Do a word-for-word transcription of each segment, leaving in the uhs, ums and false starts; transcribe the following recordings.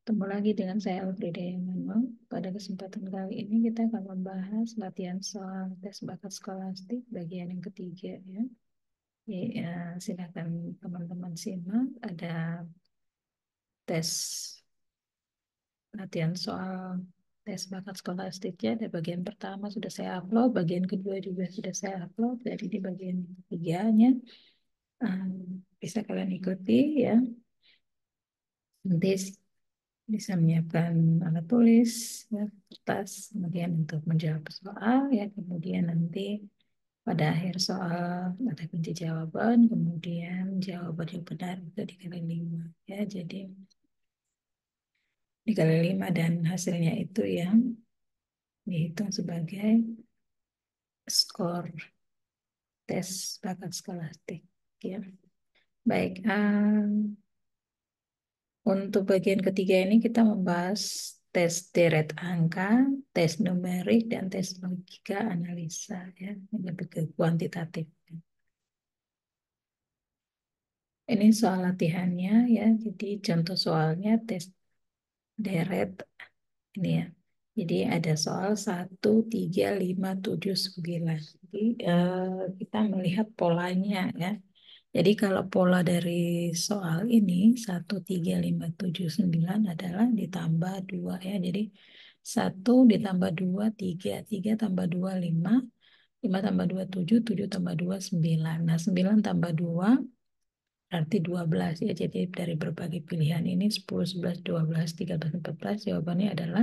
Ketemu lagi dengan saya Elfriede Emanuel. Pada kesempatan kali ini kita akan membahas latihan soal tes bakat skolastik bagian yang ketiga ya. Ya, ya, silakan teman-teman simak. Ada tes latihan soal tes bakat skolastiknya. Ada bagian pertama sudah saya upload, bagian kedua juga sudah saya upload. Jadi di bagian ketiganya um, bisa kalian ikuti ya. Nanti bisa menyiapkan alat tulis, ya, kertas, kemudian untuk menjawab soal, ya, kemudian nanti pada akhir soal ada kunci jawaban, kemudian jawaban yang benar itu dikali lima, ya, jadi dikali lima dan hasilnya itu yang dihitung sebagai skor tes bakat skolastik, ya. Baik, um, untuk bagian ketiga ini kita membahas tes deret angka, tes numerik, dan tes logika analisa, ya, yang lebih ke kuantitatif. Ini soal latihannya ya, jadi contoh soalnya tes deret ini ya. Jadi ada soal satu, tiga, lima, tujuh, sembilan. Jadi eh, kita melihat polanya ya. Jadi kalau pola dari soal ini satu, tiga, lima, tujuh, sembilan adalah ditambah dua ya. Jadi satu ditambah dua, tiga, tiga tambah dua, lima, lima tambah dua, tujuh, tujuh tambah dua, sembilan. Nah, sembilan tambah dua berarti dua belas ya. Jadi dari berbagai pilihan ini sepuluh, sebelas, dua belas, tiga belas, empat belas jawabannya adalah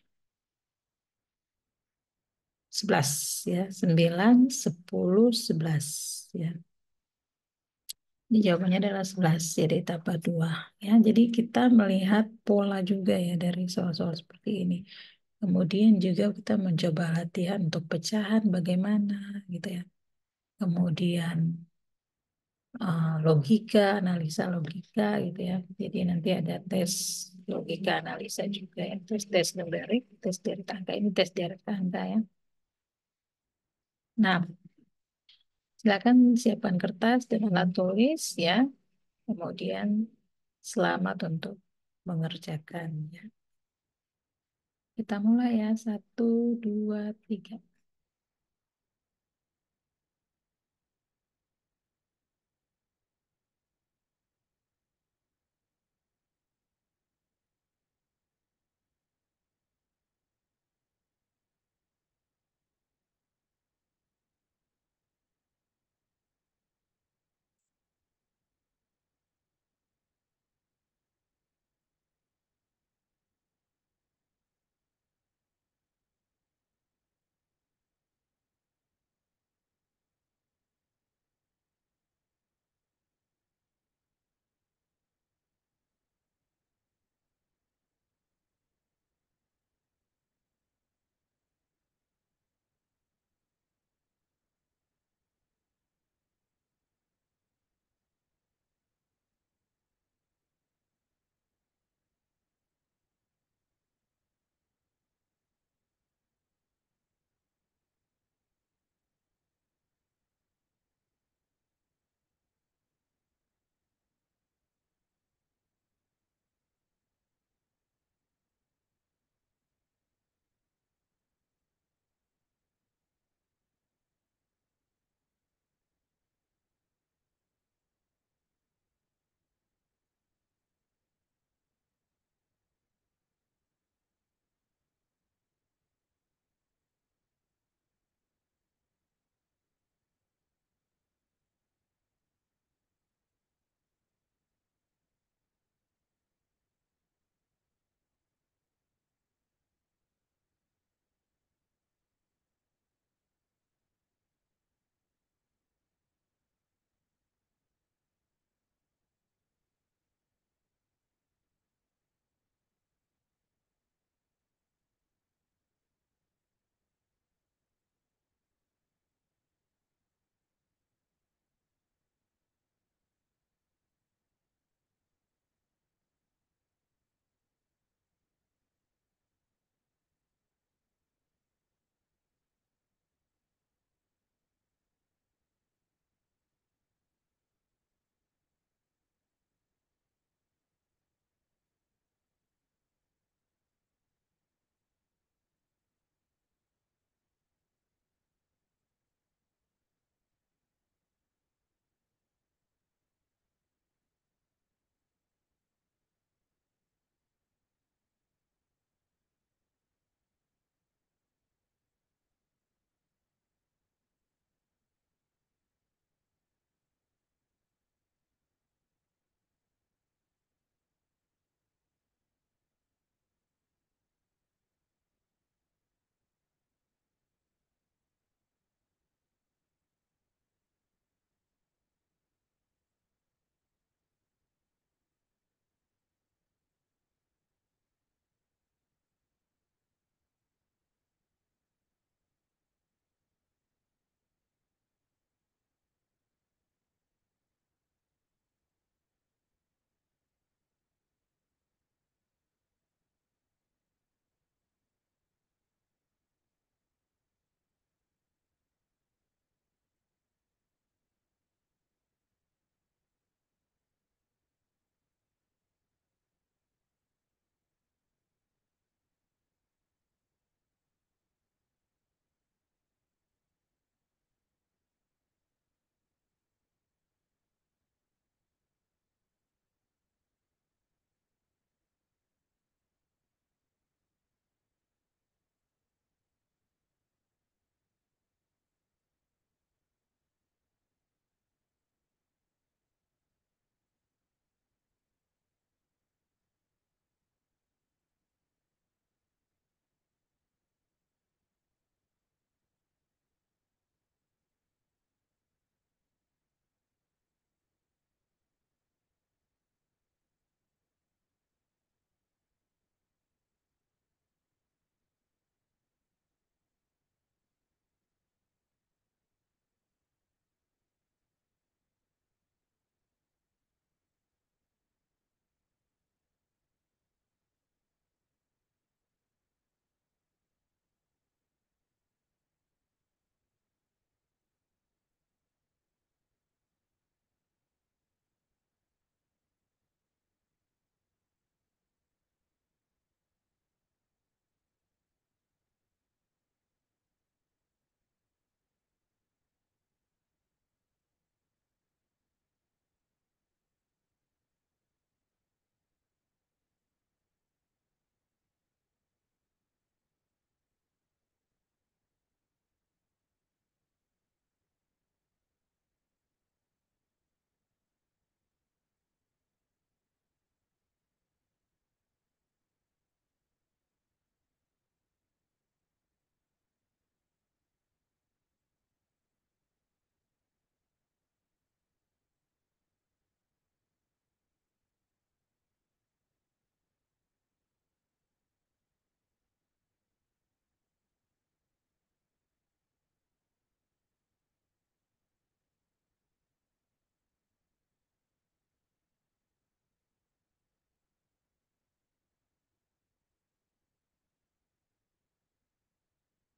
sebelas ya. sembilan, sepuluh, sebelas ya. Ini jawabannya adalah sebelas, jadi tambah dua. Ya, jadi kita melihat pola juga ya dari soal-soal seperti ini. Kemudian juga kita mencoba latihan untuk pecahan bagaimana gitu ya. Kemudian uh, logika, analisa logika gitu ya. Jadi nanti ada tes logika analisa juga ya. Terus tes numerik, tes deret angka. Ini tes deret angka ya. Nah, silakan siapkan kertas dan alat tulis ya. Kemudian selamat untuk mengerjakannya. Kita mulai ya. Satu, dua, tiga.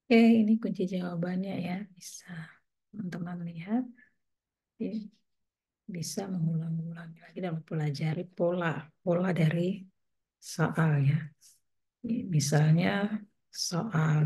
Oke, ini kunci jawabannya ya. Bisa teman-teman lihat. Jadi, bisa mengulang-ulang lagi dan mempelajari pola pola dari soal ya. Misalnya soal,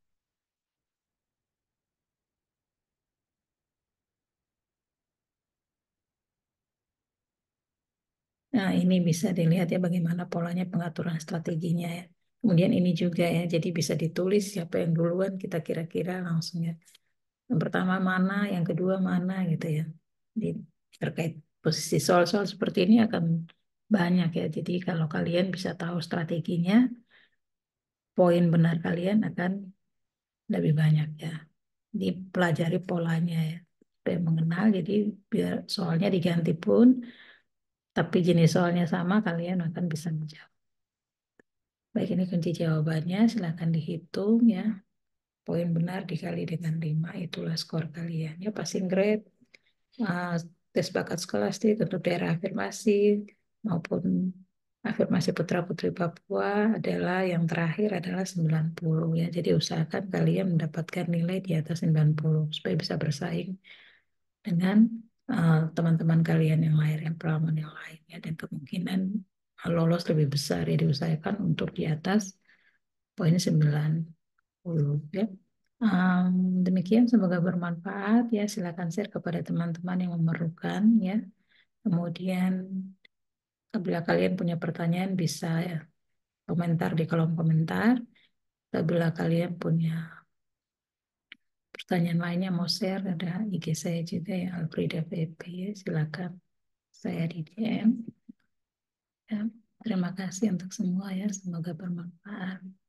nah ini bisa dilihat ya bagaimana polanya pengaturan strateginya ya. Kemudian ini juga ya, jadi bisa ditulis siapa yang duluan kita kira-kira langsung ya. Yang pertama mana, yang kedua mana gitu ya. Di, terkait posisi soal-soal seperti ini akan banyak ya. Jadi kalau kalian bisa tahu strateginya, poin benar kalian akan lebih banyak ya. Dipelajari polanya ya. Supaya mengenal, jadi biar soalnya diganti pun, tapi jenis soalnya sama, kalian akan bisa menjawab. Baik, ini kunci jawabannya, silakan dihitung ya. Poin benar dikali dengan lima, itulah skor kalian. Ya, passing grade, uh, tes bakat skolastik untuk daerah afirmasi, maupun afirmasi putra-putri Papua adalah yang terakhir adalah sembilan puluh ya. Jadi usahakan kalian mendapatkan nilai di atas sembilan puluh supaya bisa bersaing dengan uh, teman-teman kalian yang lain, yang pengalaman yang lain ya, dan kemungkinan lolos lebih besar ya, diusahakan untuk di atas poin sembilan puluh ya. Um, demikian semoga bermanfaat ya, silakan share kepada teman-teman yang memerlukan ya. Kemudian apabila kalian punya pertanyaan bisa ya komentar di kolom komentar. Apabila kalian punya pertanyaan lainnya mau share, ada I G saya juga ya, Alfrida V P ya, silakan saya di D M. Ya, terima kasih untuk semua ya, semoga bermanfaat.